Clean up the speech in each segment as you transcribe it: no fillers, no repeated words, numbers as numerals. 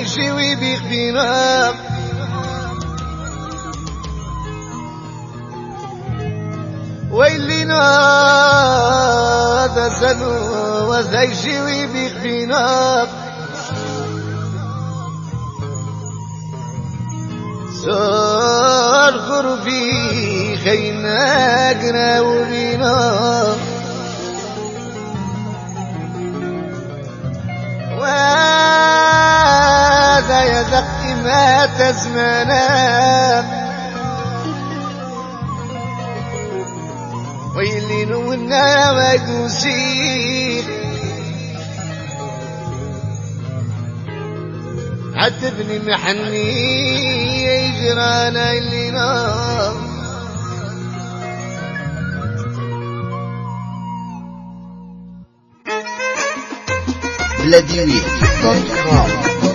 يشوي بيخفينا ويلينا هذا سنو وذا يشوي بيخفينا صار غربي خينا قراولينا وهذا يزق ما تزمنا ويلين ونا مقوسين عتبني محني يجرانا اللي نام Vladimir.com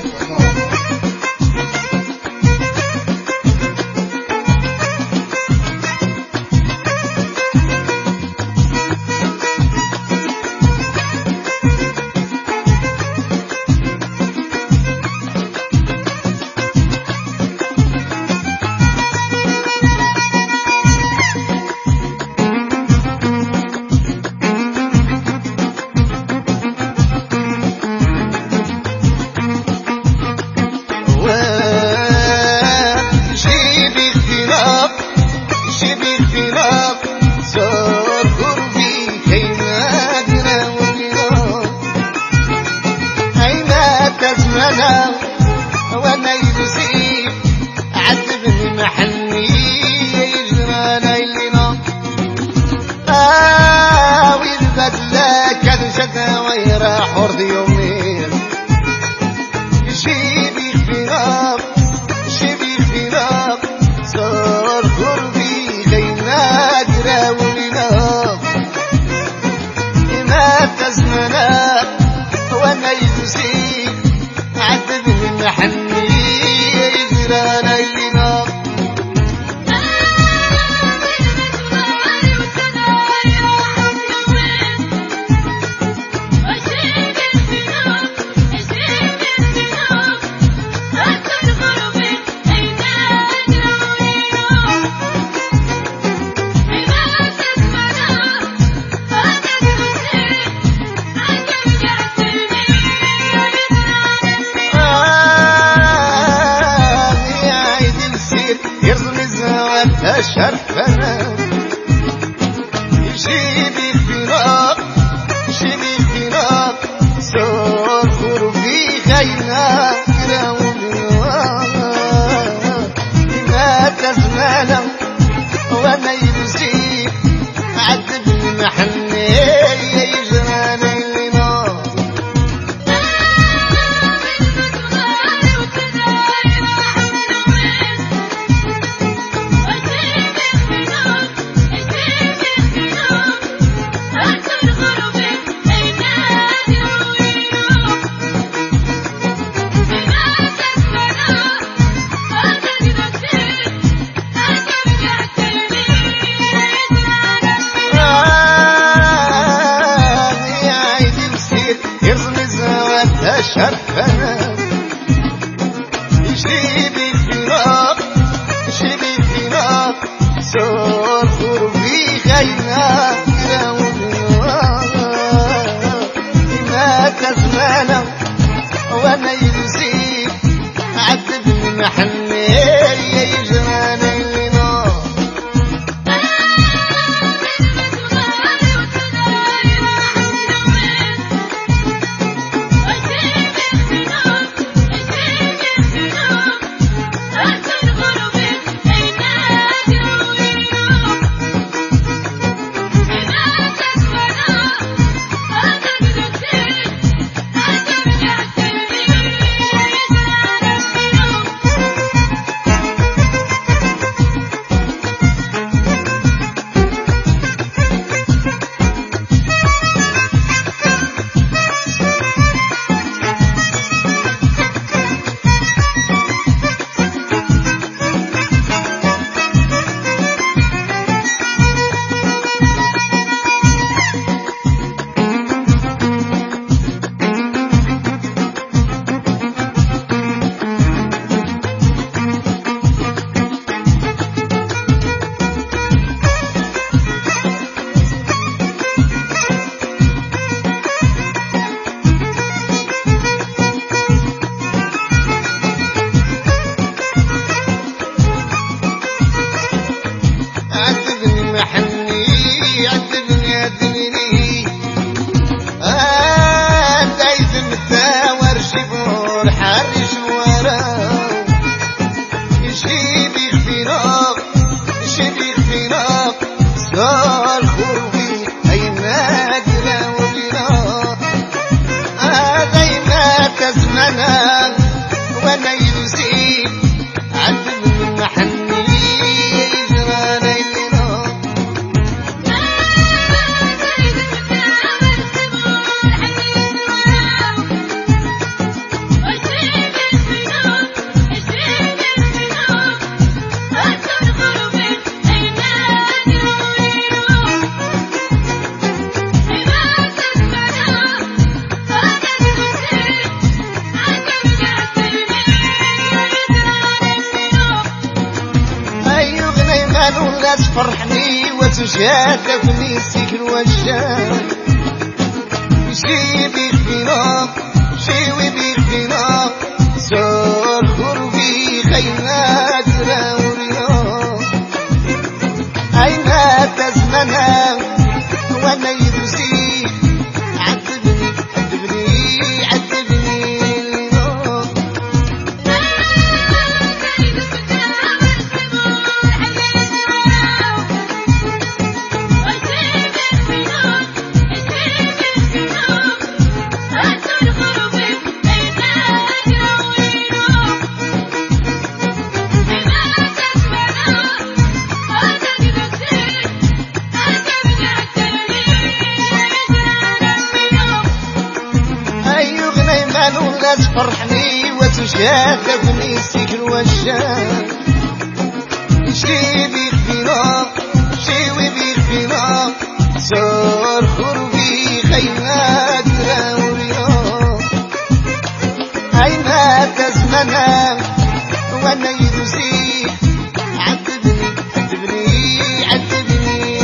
وانا يزيد عذبني محني يجرانا اللينا ويذبدلا كذ شدا ويراح ورد يومين شيبي خفيراب صار قربي خينا قراولنا ما تزمنا وانا يزيد عذبني محني يجرانا اللينا شرفنا يجيبي الفراق صار غربي خينا ما تزمانا وانا يزيد عذبني محني يجرانا اللينا شرفنا يجيبي الفراق صار غربي خينا ما تزمانا وانا يزيد عذبني محني يجرانا اللينا وشاتك نسيك الوشام شيبي فينا شيوي بينا سور خربي خيمات راوريا أين تزمنا وانا يدرسي عذبني عذبني عذبني الناس فرحني وتشاتك نسيك الوشام شيبي فينا شيوي فينا سور خربي خيمات راوريا أين تزمنا وانا يدوسي عذبني عذبني عذبني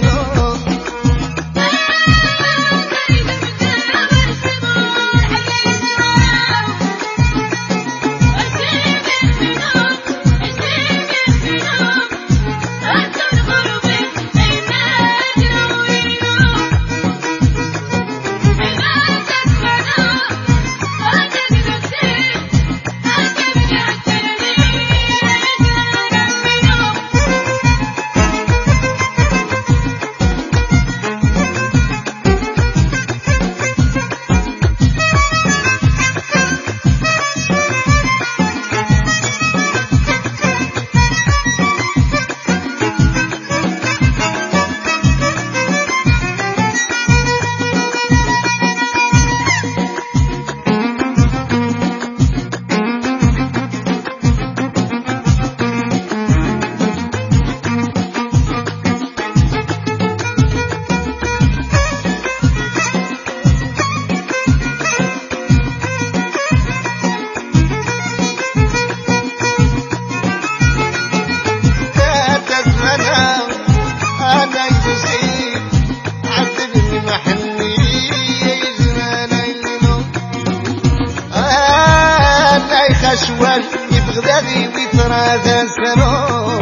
خشوال يبغدادي ويترى ذا سنو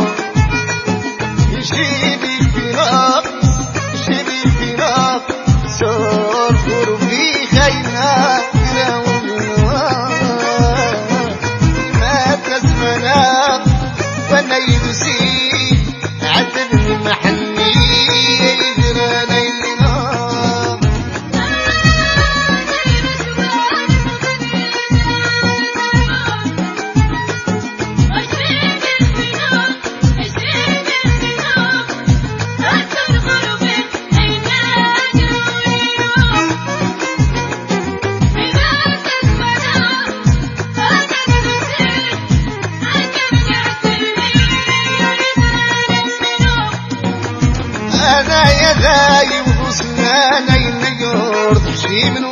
يجيبي فينا يجيبي فينا سور خربي خينا ما تزمنا وانا يدسي عذبني محني يجرى ليلنا أنا يا ذاي وغصنا نينيور شي من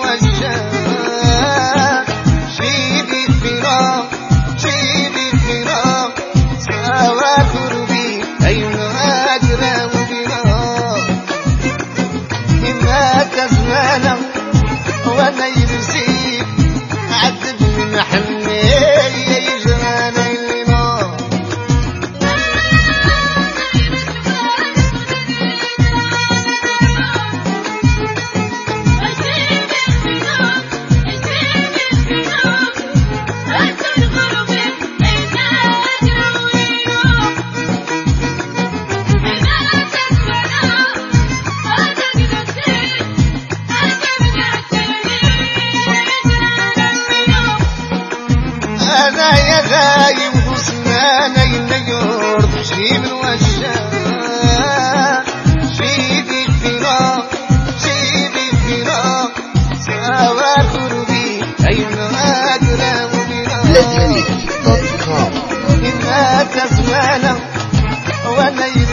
وجهك شيبي فينا سوا قربي أينا أجرى وبنا إما تزمانا وانا يرسيك عذبني محني يجرى ليلنا أنا يا ذاي وغصنا نينيور شي من وجهك شيبي فينا سوا قربي أينا أجرى وبنا إما تزمانا وانا